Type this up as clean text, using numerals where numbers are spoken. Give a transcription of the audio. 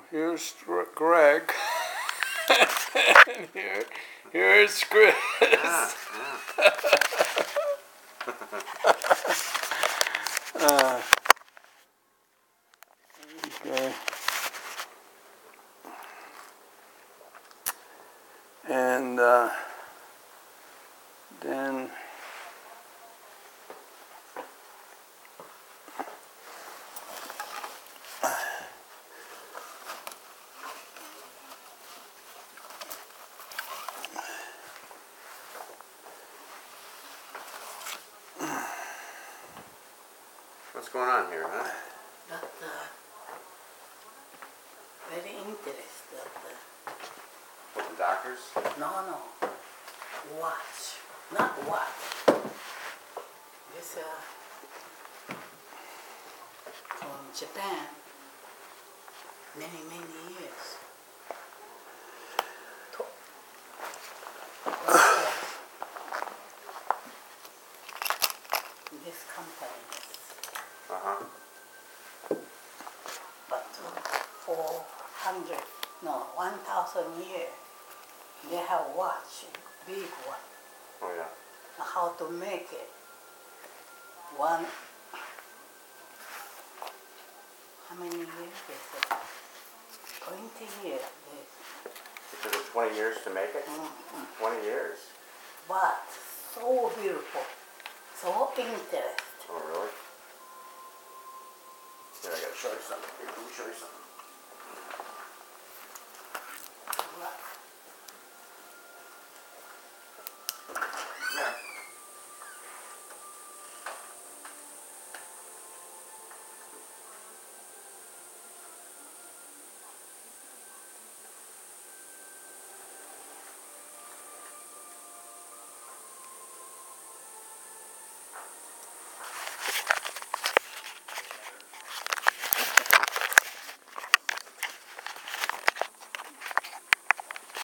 here's Gregg. And here's Chris. Okay. And then what's going on here, huh? But very interested. What, the doctors? No. Watch. Not watch. This from Japan. Many years. This company. But 1,000 years, they have watch, big one. Oh yeah. How to make it. One, how many years they say? 20 years. It took it 20 years to make it? 20 years. But so beautiful, so interesting. Oh really? Here, I gotta show you something. Here, let me show you something. Yeah.